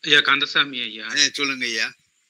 ஐயா கந்தசாமி ஐயா. சொல்லுங்க ஐயா.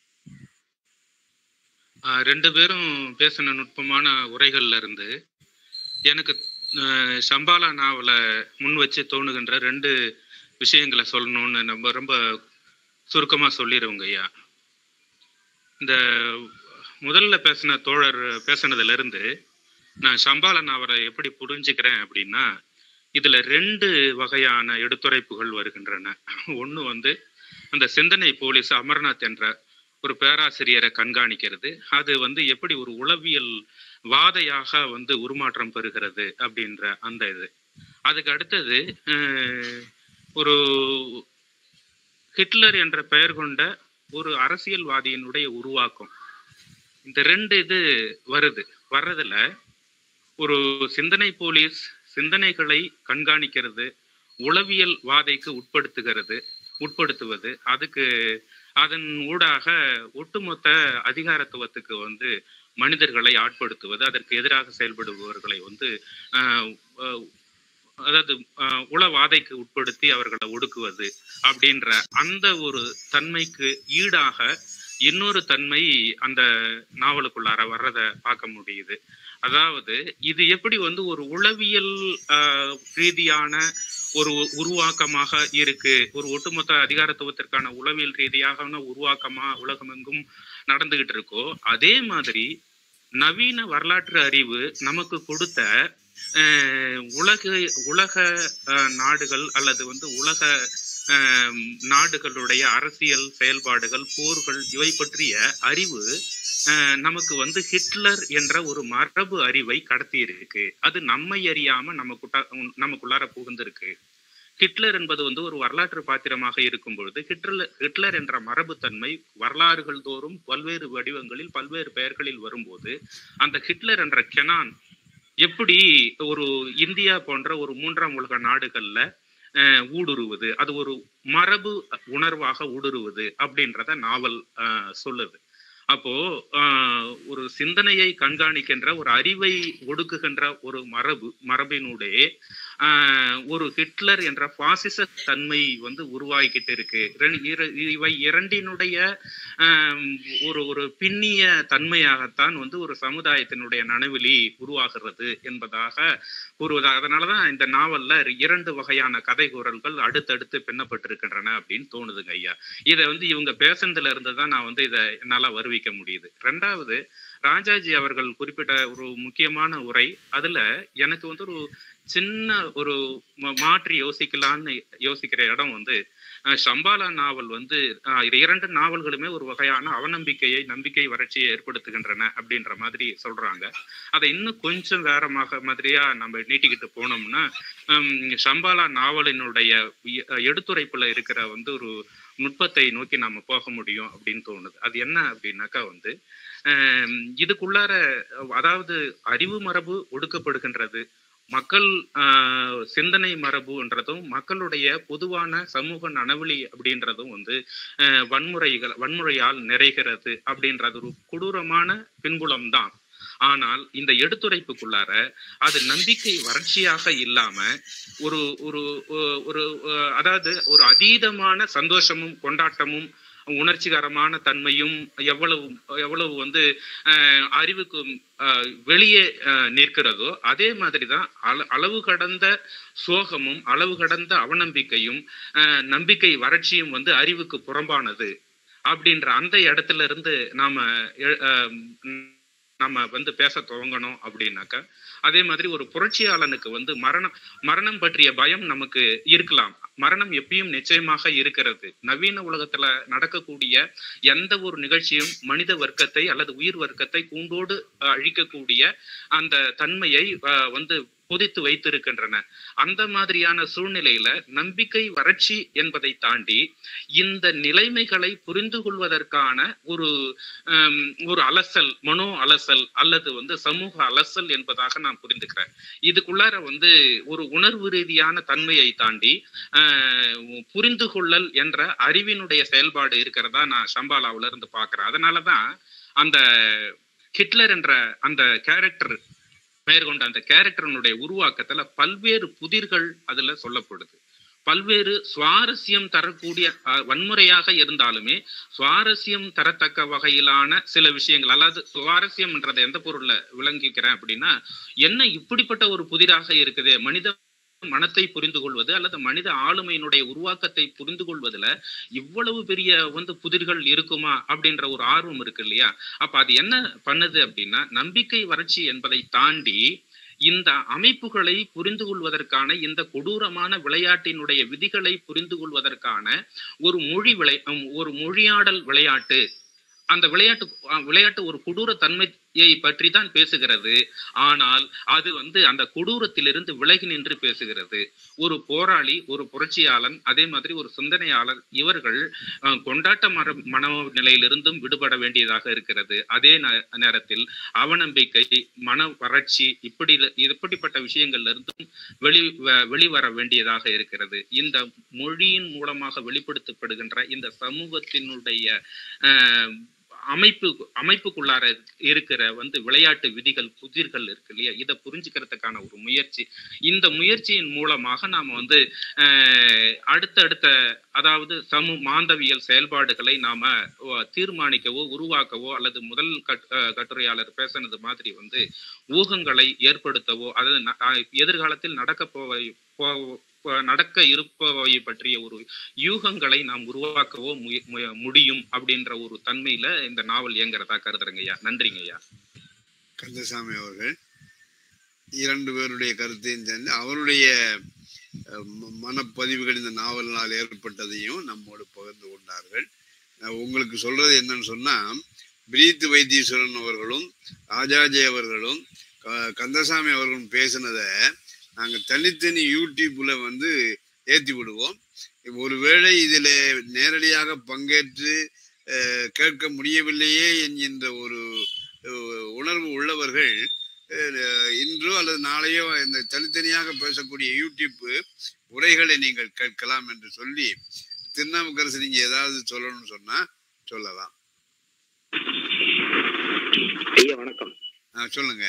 2 பேரும் பேசின நுட்பமான உரைகள்ல இருந்து எனக்கு சம்பாலா நாவலை முன் வச்சு தோணுகின்ற 2 விஷயங்களை சொல்லணும்னு நம்ம ரொம்ப சுருக்கமா சொல்லிடுவோங்க ஐயா. இந்த முதல்ல பேசின தோழர் பேசினதுல இருந்து நான் சம்பாலா நாவலை எப்படி புரிஞ்சுக்கிறேன் அப்படின்னா, இதுல 2 வகையான எடுத்துரைப்புகள் வருகின்றன. ஒன்று வந்து அந்த சிந்தனை போலீஸ் அமர்நாத் என்ற ஒரு பேராசிரியரை கண்காணிக்கிறது, அது வந்து எப்படி ஒரு உளவியல் வாதையாக வந்து உருமாற்றம் பெறுகிறது அப்படின்ற அந்த இது. அதுக்கு அடுத்தது ஒரு ஹிட்லர் என்ற பெயர் கொண்ட ஒரு அரசியல்வாதியினுடைய உருவாக்கம். இந்த 2 இது வர்றதுல ஒரு சிந்தனை போலீஸ் சிந்தனைகளை கண்காணிக்கிறது, உளவியல் வாதைக்கு உட்படுத்துவது, அதுக்கு அதன் ஊடாக ஒட்டுமொத்த அதிகாரத்துவத்துக்கு வந்து மனிதர்களை ஆட்படுத்துவது, அதற்கு எதிராக செயல்படுபவர்களை வந்து அதாவது உளவாதைக்கு உட்படுத்தி அவர்களை ஒடுக்குவது அப்படின்ற அந்த ஒரு தன்மைக்கு ஈடாக இன்னொரு தன்மை அந்த நாவலுக்குள்ளார வர்றதை பார்க்க முடியுது. அதாவது இது எப்படி வந்து ஒரு உளவியல் ரீதியான ஒரு உருவாக்கமாக இருக்கு, ஒரு ஒட்டுமொத்த அதிகாரத்துவத்திற்கான உளவியல் ரீதியாக உருவாக்கமா உலகமெங்கும் நடந்துகிட்டு இருக்கோ, அதே மாதிரி நவீன வரலாற்று அறிவு நமக்கு கொடுத்த உலக நாடுகள் அல்லது வந்து உலக நாடுகளுடைய அரசியல் செயல்பாடுகள், போர்கள், இவை பற்றிய அறிவு நமக்கு வந்து ஹிட்லர் என்ற ஒரு மரபு அறிவை கடத்தி இருக்கு. அது நம்மை அறியாம நமக்குள்ளார புகுந்திருக்கு. ஹிட்லர் என்பது வந்து ஒரு வரலாற்று பாத்திரமாக இருக்கும் பொழுது ஹிட்லர் என்ற மரபுத்தன்மை வரலாறுகள் தோறும் பல்வேறு வடிவங்களில் பல்வேறு பெயர்களில் வரும்போது அந்த ஹிட்லர் என்ற கெனான் எப்படி ஒரு இந்தியா போன்ற ஒரு 3ஆம் உலக நாடுகள்ல ஊடுருவது, அது ஒரு மரபு உணர்வாக ஊடுருவது அப்படின்றத நாவல் சொல்லுது. அப்போ ஒரு சிந்தனையை கண்காணிக்கின்ற, ஒரு அறிவை ஒடுக்குகின்ற ஒரு மரபினுடைய ஒரு ஹிட்லர் என்ற பாசிச தன்மை வந்து உருவாகிக்கிட்டு இருக்கு. இவை இரண்டினுடைய ஒரு பின்னிய தன்மையாகத்தான் வந்து ஒரு சமுதாயத்தினுடைய நனவிலி உருவாகிறது என்பதாக கூறுவது. அதனாலதான் இந்த நாவல்ல 2 வகையான கதை கூறல்கள் அடுத்தடுத்து பின்னப்பட்டிருக்கின்றன அப்படின்னு தோணுதுங்க ஐயா. இதை வந்து இவங்க பேசுனதுல இருந்துதான் நான் வந்து இதை என்னால வருவிக்க முடியுது. 2வது, ராஜாஜி அவர்கள் குறிப்பிட்ட ஒரு முக்கியமான உரை, அதுல எனக்கு வந்து ஒரு சின்ன ஒரு மாற்றி யோசிக்கிற இடம் வந்து, சம்பாலா நாவல் வந்து 2 நாவல்களுமே ஒரு வகையான அவநம்பிக்கையை, நம்பிக்கை வறட்சியை ஏற்படுத்துகின்றன அப்படின்ற மாதிரி சொல்றாங்க. அதை இன்னும் கொஞ்சம் வேற மாதிரியா நம்ம நீட்டிக்கிட்டு போனோம்னா, சம்பாலா நாவலினுடைய எடுத்துரைப்புல இருக்கிற வந்து ஒரு நுட்பத்தை நோக்கி நாம போக முடியும் அப்படின்னு தோணுது. அது என்ன அப்படின்னாக்கா வந்து, இதுக்குள்ளார அதாவது அறிவு மரபு ஒடுக்கப்படுகின்றது, மக்கள் சிந்தனை மரபுன்றதும் மக்களுடைய பொதுவான சமூக நனவழி அப்படின்றதும் வந்து வன்முறையால் நிறைகிறது அப்படின்றது ஒரு கொடூரமான பின்புலம் தான். ஆனால் இந்த எடுத்துரைப்புக்குள்ளார அது நம்பிக்கை வறட்சியாக இல்லாம ஒரு ஒரு ஒரு அதாவது ஒரு அதீதமான சந்தோஷமும் கொண்டாட்டமும் உணர்ச்சிகரமான தன்மையும் எவ்வளவு வந்து அறிவுக்கு வெளியே நிற்கிறதோ அதே மாதிரிதான் அளவு கடந்த சோகமும் அளவு கடந்த அவநம்பிக்கையும் நம்பிக்கை வறட்சியும் வந்து அறிவுக்கு புறம்பானது அப்படின்ற அந்த இடத்துல இருந்து நம்ம வந்து பேச துவங்கணும் அப்படின்னாக்கா, அதே மாதிரி ஒரு புரட்சியாளனுக்கு வந்து மரணம் பற்றிய பயம் நமக்கு இருக்கலாம். மரணம் எப்பயும் நிச்சயமாக இருக்கிறது. நவீன உலகத்துல நடக்கக்கூடிய எந்த ஒரு நிகழ்ச்சியும் மனித வர்க்கத்தை அல்லது உயிர் வர்க்கத்தை கூண்டோடு அழிக்கக்கூடிய அந்த தன்மையை வந்து புதித்து வைத்திருக்கின்றன. அந்த மாதிரியான சூழ்நிலையில நம்பிக்கை வறட்சி என்பதை தாண்டி இந்த நிலைமைகளை புரிந்து கொள்வதற்கான ஒரு அலசல், மனோ அலசல் அல்லது வந்து சமூக அலசல் என்பதாக நான் புரிந்துக்கிறேன். இதுக்குள்ளார வந்து ஒரு உணர்வு ரீதியான தன்மையை தாண்டி புரிந்து கொள்ளல் என்ற அறிவினுடைய செயல்பாடு இருக்கிறதா நான் சம்பாலாவில இருந்து பாக்குறேன். அதனாலதான் அந்த ஹிட்லர் என்ற அந்த கேரக்டர் பெயர் கொண்ட அந்த கேரக்டருடைய உருவாக்கத்துல பல்வேறு புதிர்கள் அதுல சொல்லப்படுது. பல்வேறு சுவாரஸ்யம் தரக்கூடிய வன்முறையாக இருந்தாலுமே சுவாரஸ்யம் தரத்தக்க வகையிலான சில விஷயங்கள், அதாவது சுவாரஸ்யம்ன்றதை எந்த பொருள்ல விளங்கிக்கிறேன் அப்படின்னா, என்ன இப்படிப்பட்ட ஒரு புதிராக இருக்குது, மனித மனத்தை புரிந்து கொள்வது அல்லது மனித ஆளுமையினுடைய உருவாக்கத்தை புரிந்து கொள்வதுல இவ்வளவு பெரிய புதிர்கள் இருக்குமா அப்படின்ற ஒரு ஆர்வம் இருக்கு இல்லையா? அப்ப அது என்ன பண்ணுது அப்படின்னா, நம்பிக்கை வறட்சி என்பதை தாண்டி இந்த அமைப்புகளை புரிந்து கொள்வதற்கான, இந்த கொடூரமான விளையாட்டினுடைய விதிகளை புரிந்து கொள்வதற்கான ஒரு மொழியாடல் விளையாட்டு. அந்த விளையாட்டு ஒரு கொடூர தன்மையை பற்றி தான் பேசுகிறது. ஆனால் அது அந்த கொடூரத்திலிருந்து விலகி நின்று பேசுகிறது. ஒரு போராளி, ஒரு புரட்சியாளன், அதே மாதிரி ஒரு சிந்தனையாளர், இவர்கள் கொண்டாட்ட மனநிலையிலிருந்தும் விடுபட வேண்டியதாக இருக்கிறது. அதே நேரத்தில் அவநம்பிக்கை, மன வறட்சி, இப்படிப்பட்ட விஷயங்கள்ல இருந்தும் வெளிவர வேண்டியதாக இருக்கிறது. இந்த மொழியின் மூலமாக வெளிப்படுத்தப்படுகின்ற இந்த சமூகத்தினுடைய அமைப்புக்குள்ளார இருக்கிற விளையாட்டு விதிகள், புதிர்கள் இருக்கு இல்லையா, இதை புரிஞ்சுக்கிறதுக்கான ஒரு முயற்சி. இந்த முயற்சியின் மூலமாக நாம அடுத்த அதாவது மாந்தவியல் செயல்பாடுகளை நாம தீர்மானிக்கவோ உருவாக்கவோ, அல்லது முதல் கட்டுரையாளர் பேசினது மாதிரி ஊகங்களை ஏற்படுத்தவோ, அதாவது எதிர்காலத்தில் நடக்க இருப்பவை பற்றிய ஒரு யூகங்களை நாம் உருவாக்கவோ முடியும் அப்படின்ற ஒரு தன்மையில இந்த நாவல் இயங்குறதா கருதுறேங்க ஐயா. நன்றிங்க ஐயா. கந்தசாமி அவர்கள் இரண்டு பேருடைய கருத்தையும் சேர்ந்து அவருடைய மனப்பதிவுகள் இந்த நாவலினால் ஏற்பட்டதையும் நம்மோடு பகிர்ந்து கொண்டார்கள். உங்களுக்கு சொல்றது என்னன்னு சொன்னா, பிரீத் வைத்தீஸ்வரன் அவர்களும் ராஜாஜி அவர்களும் கந்தசாமி அவர்களும் பேசினதை நாங்கள் தனித்தனி யூடியூப்ல ஏற்றி விடுவோம். ஒருவேளை இதில் நேரடியாக பங்கேற்று கேட்க முடியவில்லையே என்கின்ற ஒரு உணர்வு உள்ளவர்கள் இன்றோ அல்லது நாளையோ இந்த தனித்தனியாக பேசக்கூடிய யூடியூப் உரைகளை நீங்கள் கேட்கலாம் என்று சொல்லி, திருநாவுக்கரசு நீங்க ஏதாவது சொல்லணும்னு சொன்னா சொல்லலாம். ஐயா வணக்கம். சொல்லுங்க.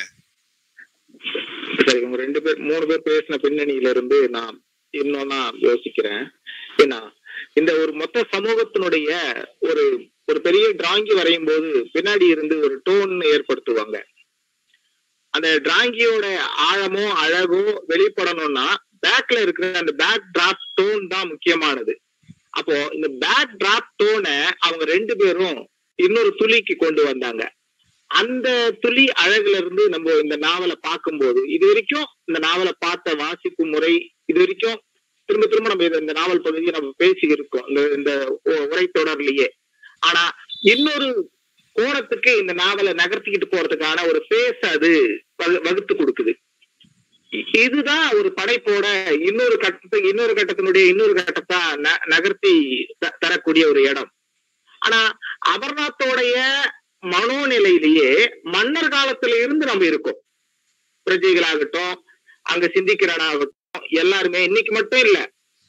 சரி, இவங்க 3 பேர் பேசின பின்னணியில இருந்து நான் இன்னொன்னா யோசிக்கிறேன். ஏன்னா இந்த ஒரு மொத்த சமூகத்தினுடைய ஒரு பெரிய டிராயிங்கி வரையும் போது பின்னாடி இருந்து ஒரு டோன் ஏற்படுத்துவாங்க. அந்த டிராயிங்கியோட ஆழமோ அழகோ வெளிப்படணும்னா பேக்ல இருக்கிற அந்த பேக் டிராப் டோன் தான் முக்கியமானது. அப்போ இந்த பேக் டிராப் டோனை அவங்க 2 பேரும் இன்னொரு துளிக்கு கொண்டு வந்தாங்க. அந்த துளி அழகுல இருந்து நம்ம இந்த நாவலை பார்க்கும்போது, இது வரைக்கும் இந்த நாவலை பார்த்த வாசிக்கும் முறை, இது வரைக்கும் திரும்ப நம்ம இந்த நாவல் பகுதியை நம்ம பேசி இருக்கோம் இந்த உரை தொடர்லயே. ஆனா இன்னொரு கோணத்துக்கு இந்த நாவலை நகர்த்திக்கிட்டு போறதுக்கான ஒரு பேச அது வகுத்து கொடுக்குது. இதுதான் ஒரு படைப்போட இன்னொரு கட்டத்தை நகர்த்தி தரக்கூடிய ஒரு இடம். ஆனா அமர்நாத்தோடைய மனோநிலையிலேயே மன்னர் காலத்துல இருந்து நம்ம இருக்கோம். பிரஜைகளாகட்டும், அங்க சிந்திக்கிறனாகட்டும், எல்லாருமே இன்னைக்கு மட்டும் இல்ல,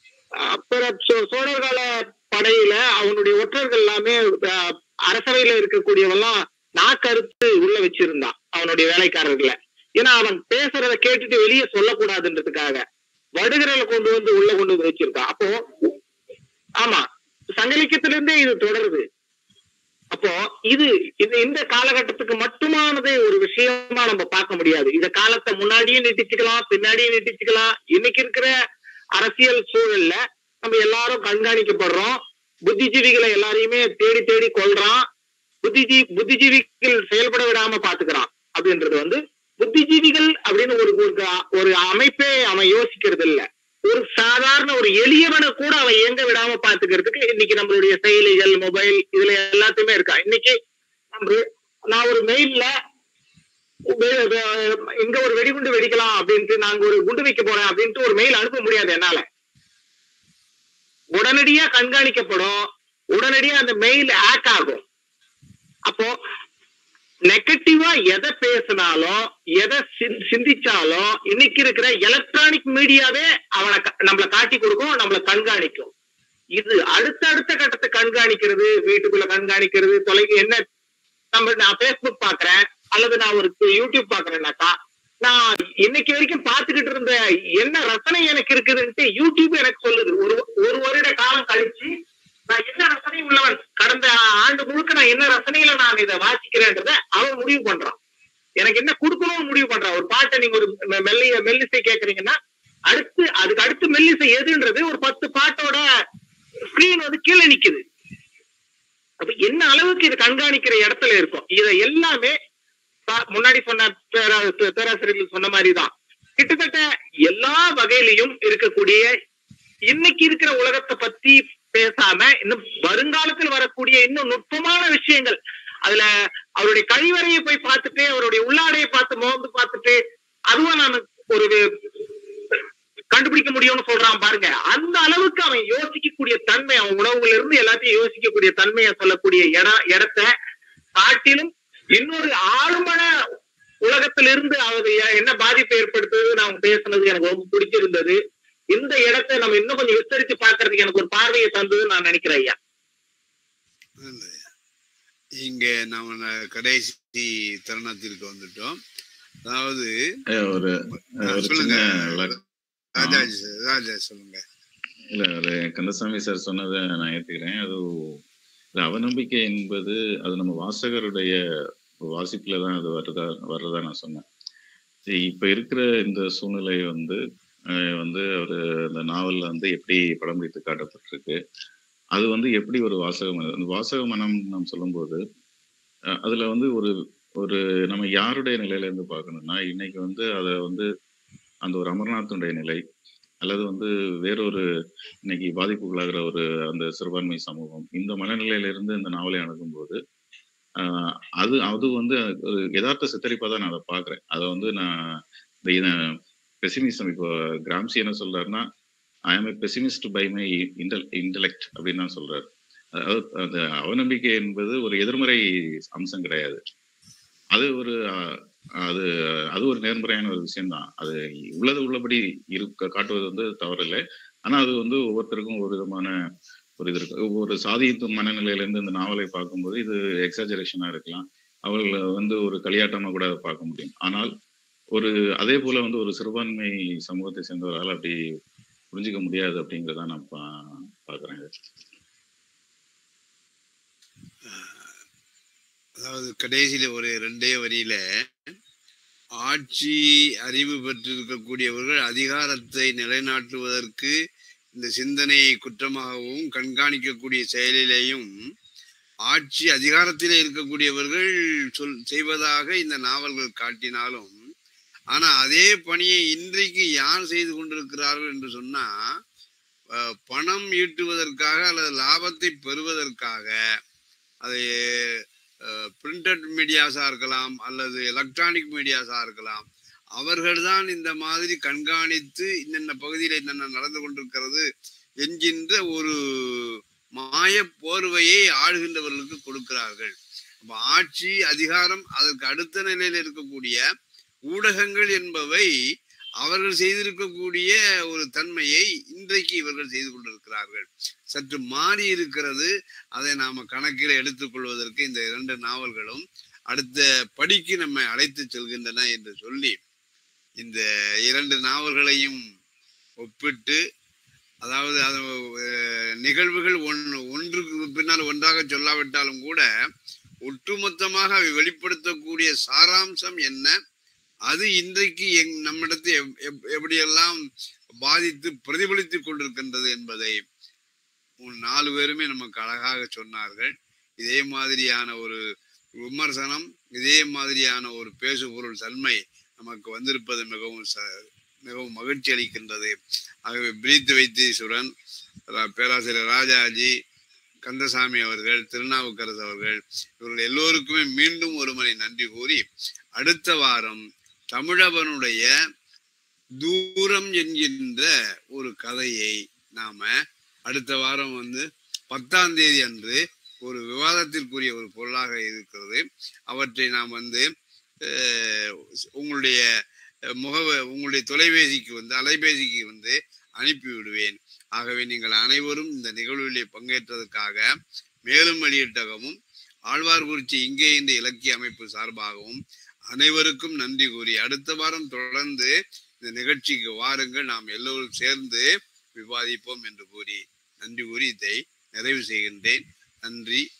சோழர் கால படையில அவனுடைய ஒற்றர்கள் எல்லாமே அரசவையில இருக்கக்கூடியவெல்லாம் நாக்கறுத்து உள்ள வச்சிருந்தான் அவனுடைய வேலைக்காரர்களை. ஏன்னா அவன் பேசுறத கேட்டுட்டு வெளியே சொல்லக்கூடாதுன்றதுக்காக வடுகரையில உள்ள கொண்டு வந்து வச்சிருக்கான். அப்போ ஆமா, சங்கலிக்கத்திலிருந்தே இது தொடருது. அப்போ இது இந்த காலகட்டத்துக்கு மட்டுமானது ஒரு விஷயமா நம்ம பார்க்க முடியாது. இந்த காலத்தை முன்னாடியே நீட்டிச்சுக்கலாம், பின்னாடியே நீட்டிச்சுக்கலாம். இன்னைக்கு இருக்கிற அரசியல் சூழல்ல நம்ம எல்லாரும் கண்காணிக்கப்படுறோம். புத்திஜீவிகளை எல்லாரையுமே தேடி தேடி கொள்றான். புத்திஜீவிகள் செயல்பட விடாம பாத்துக்கிறான். அப்படின்றது புத்திஜீவிகள் அப்படின்னு ஒரு அமைப்பே அவன் யோசிக்கிறது இல்ல. ஒரு சாதாரண ஒரு எளியவனை கூட அவன் இயங்க விடாம பாத்துக்கிறதுக்கு இன்னைக்கு நம்மளுடைய செயலிகள், மொபைல், இதுல எல்லாத்தையுமே இருக்கா. இன்னைக்கு நான் ஒரு மெயில்ல இங்க ஒரு வெடிகுண்டு வெடிக்கலாம் அப்படின்ட்டு, நாங்க ஒரு குண்டு வைக்க போறேன் அப்படின்ட்டு ஒரு மெயில் அனுப்ப முடியாது என்னால. உடனடியா கண்காணிக்கப்படும், உடனடியா அந்த மெயில் ஹேக் ஆகும். அப்போ நெகட்டிவா எதை பேசினாலும் எதை சிந்திச்சாலும் இன்னைக்கு இருக்கிற எலக்ட்ரானிக் மீடியாவே நம்மளை காட்டி கொடுக்கும், நம்மளை கண்காணிக்கும். இது அடுத்த கட்டத்தை கண்காணிக்கிறது, வீட்டுக்குள்ள கண்காணிக்கிறது, நான் பேஸ்புக் பாக்குறேன் அல்லது நான் ஒரு யூடியூப் பாக்குறேன்னாக்கா நான் இன்னைக்கு வரைக்கும் பார்த்துக்கிட்டு இருந்த என்ன ரசனை எனக்கு இருக்குதுன்ட்டு யூடியூப் எனக்கு சொல்லுது. ஒரு வருட காலம் கழிச்சு நான் என்ன ரசனை உள்ளவன், கடந்த ஆண்டு முழுக்க நான் என்ன ரசனையில நான் இதை வாசிக்கிறேன்றத அவன் முடிவு பண்றான். எனக்கு என்ன கொடுக்கணும்னு முடிவு பண்றான். ஒரு பாட்டை நீங்க ஒரு மெல்லிசை கேக்குறீங்கன்னா அதுக்கு அடுத்து மெல்லிசை எதுன்றது ஒரு 10 பாட்டோட ஸ்கிரீன் வந்து கீழே நிக்குது. அப்ப என்ன அளவுக்கு இது கண்காணிக்கிற இடத்துல இருக்கும். இதை எல்லாமே முன்னாடி சொன்ன பேராசிரியர்கள் சொன்ன மாதிரிதான் கிட்டத்தட்ட எல்லா வகையிலையும் இருக்கக்கூடிய இன்னைக்கு இருக்கிற உலகத்தை பத்தி பேசாம இன்னும் வருங்காலத்தில் வரக்கூடிய இன்னும் நுட்பமான விஷயங்கள், அதுல அவருடைய கழிவறையை போய் பார்த்துட்டு அவருடைய உள்ளாடையை பார்த்து மோந்து பார்த்துட்டு அதுவும் நான் ஒரு கண்டுபிடிக்க முடியும்னு சொல்றான் பாருங்க. அந்த அளவுக்கு அவன் யோசிக்கக்கூடிய தன்மை, அவன் உணவுல இருந்து எல்லாத்தையும் யோசிக்கக்கூடிய தன்மையை சொல்லக்கூடிய இடத்தை காட்டிலும் இன்னொரு ஆழ்மன உலகத்திலிருந்து அவர் என்ன பாதிப்பை ஏற்படுத்துவது நான் பேசுனது எனக்கு ரொம்ப பிடிச்சிருந்தது. இந்த இடத்தை நம்ம இன்னும் கொஞ்சம் விஸ்தரித்து பார்க்கறதுக்கு எனக்கு ஒரு பார்வையை தந்தது நான் நினைக்கிறேன் ஐயா. இங்க நம்ம கடைசி தருணத்திற்கு வந்துட்டோம். அதாவது சொல்லுங்க ராஜா சொல்லுங்க. இல்ல ஒரு கந்தசாமி சார் சொன்னதை நான் ஏத்துக்கிறேன். அது அவநம்பிக்கை என்பது அது நம்ம வாசகருடைய வாசிப்புல தான் அது வர்றதா நான் சொன்னேன். இப்ப இருக்கிற இந்த சூழ்நிலை வந்து அவர் அந்த நாவல்ல வந்து எப்படி படம் பிடித்து காட்டப்பட்டிருக்கு, அது வந்து எப்படி ஒரு வாசக மனம் நாம் சொல்லும்போது அதுல வந்து ஒரு நம்ம யாருடைய நிலையில இருந்து பார்க்கணும்னா, இன்னைக்கு வந்து அதை வந்து அந்த ஒரு அமர்நாத்துடைய நிலை அல்லது வந்து வேறொரு இன்னைக்கு பாதிப்புகளாகிற ஒரு அந்த சிறுபான்மை சமூகம், இந்த மனநிலையில இருந்து இந்த நாவலை அணுகும்போது அது வந்து ஒரு யதார்த்த சித்தரிப்பா தான் நான் அதை பாக்குறேன். அதை வந்து நான் இந்த பெசிமிசம், இப்போ கிராம்சி என்ன சொல்றாருன்னா, I am a pessimist by my intellect அப்படின்னு தான் சொல்றாரு. அதாவது அந்த அவநம்பிக்கை என்பது ஒரு எதிர்மறை அம்சம் கிடையாது. அது ஒரு நேர்மறையான ஒரு விஷயம்தான். அது உள்ளபடி காட்டுவது வந்து தவறில்லை. ஆனா அது வந்து ஒவ்வொருத்தருக்கும் ஒரு விதமான ஒரு இது இருக்கு. ஒவ்வொரு சாதியத்து மனநிலையில இருந்து இந்த நாவலை பார்க்கும்போது இது எக்ஸாஜரேஷனா இருக்கலாம், அவர்களை வந்து ஒரு களியாட்டமா கூட பார்க்க முடியும். ஆனால் அதே போல வந்து ஒரு சிறுபான்மை சமூகத்தை சேர்ந்தவரால் அப்படி புரிஞ்சிக்க முடியாது அப்படிங்கிறத நான் பாக்குறேன். அதாவது கடைசியில ஒரு 2 வரியில ஆட்சி அறிவு பெற்றிருக்கக்கூடியவர்கள் அதிகாரத்தை நிலைநாட்டுவதற்கு இந்த சிந்தனையை குற்றமாகவும் கண்காணிக்கக்கூடிய செயலிலேயும் ஆட்சி அதிகாரத்திலே இருக்கக்கூடியவர்கள் செய்வதாக இந்த நாவல்கள் காட்டினாலும், ஆனா அதே பணியை இன்றைக்கு யார் செய்து கொண்டிருக்கிறார்கள் என்று சொன்னா, பணம் ஈட்டுவதற்காக அல்லது லாபத்தை பெறுவதற்காக, அதை பிரிண்டட் மீடியாஸா இருக்கலாம் அல்லது எலக்ட்ரானிக் மீடியாஸா இருக்கலாம், அவர்கள்தான் இந்த மாதிரி கண்காணித்து இன்னென்ன பகுதியில் என்னென்ன நடந்து கொண்டிருக்கிறது என்கின்ற ஒரு மாய போர்வையை ஆளுகின்றவர்களுக்கு கொடுக்கிறார்கள். அப்ப ஆட்சி அதிகாரம் அதற்கு அடுத்த நிலையில் இருக்கக்கூடிய ஊடகங்கள் என்பவை அவர்கள் செய்திருக்கக்கூடிய ஒரு தன்மையை இன்றைக்கு இவர்கள் செய்து கொண்டிருக்கிறார்கள். சற்று மாறி இருக்கிறது. அதை நாம கணக்கில் எடுத்துக்கொள்வதற்கு இந்த 2 நாவல்களும் அடுத்த படிக்கு நம்மை அழைத்து செல்கின்றன என்று சொல்லி, இந்த 2 நாவல்களையும் ஒப்பிட்டு, அதாவது நிகழ்வுகள் ஒன்றுக்கு பின்னால் ஒன்றாக சொல்லாவிட்டாலும் கூட ஒட்டுமொத்தமாக அவை வெளிப்படுத்தக்கூடிய சாராம்சம் என்ன, அது இன்றைக்கு நம்மிடத்தை எப்படியெல்லாம் பாதித்து பிரதிபலித்துக் கொண்டிருக்கின்றது என்பதை 4 பேருமே நமக்கு அழகாக சொன்னார்கள். இதே மாதிரியான ஒரு விமர்சனம், இதே மாதிரியான ஒரு பேசு பொருள் தன்மை நமக்கு வந்திருப்பது மிகவும் மகிழ்ச்சி அளிக்கின்றது. ஆகவே பிரீத் வைத்தீஸ்வரன், பேராசிரியர் ராஜாஜி, கந்தசாமி அவர்கள், திருநாவுக்கரசு அவர்கள், இவர்கள் எல்லோருக்குமே மீண்டும் ஒரு முறை நன்றி கூறி, அடுத்த வாரம் தமிழவனுடைய தூரம் என்கின்ற ஒரு கதையை நாம அடுத்த வாரம் 10ஆம் தேதி அன்று ஒரு விவாதத்திற்குரிய ஒரு பொருளாக இருக்கிறது. அவற்றை நாம் உங்களுடைய தொலைபேசிக்கு அலைபேசிக்கு அனுப்பி விடுவேன். ஆகவே நீங்கள் அனைவரும் இந்த நிகழ்வுகளிலே பங்கேற்றதற்காக மேலும் வெளியிட்டகமும் ஆழ்வார்குறிச்சி இங்கே இந்த இலக்கிய அமைப்பு சார்பாகவும் அனைவருக்கும் நன்றி கூறி அடுத்த வாரம் தொடர்ந்து இந்த நிகழ்ச்சிக்கு வாருங்கள், நாம் எல்லோரும் சேர்ந்து விவாதிப்போம் என்று கூறி நன்றி கூறி இதை நிறைவு செய்கின்றேன். நன்றி.